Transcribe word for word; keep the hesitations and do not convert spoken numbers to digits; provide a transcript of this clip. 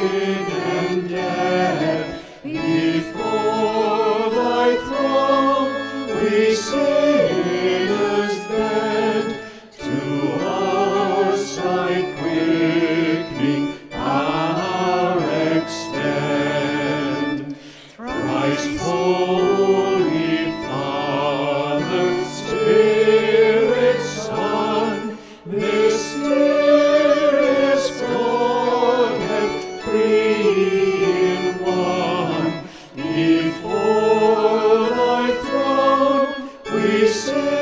and death. Before thy throne we sinners bend, to our sight quickening power extend. Thrice Holy Father, Spirit, Son, mysterious Godhead, three in one. Before thy throne we stand.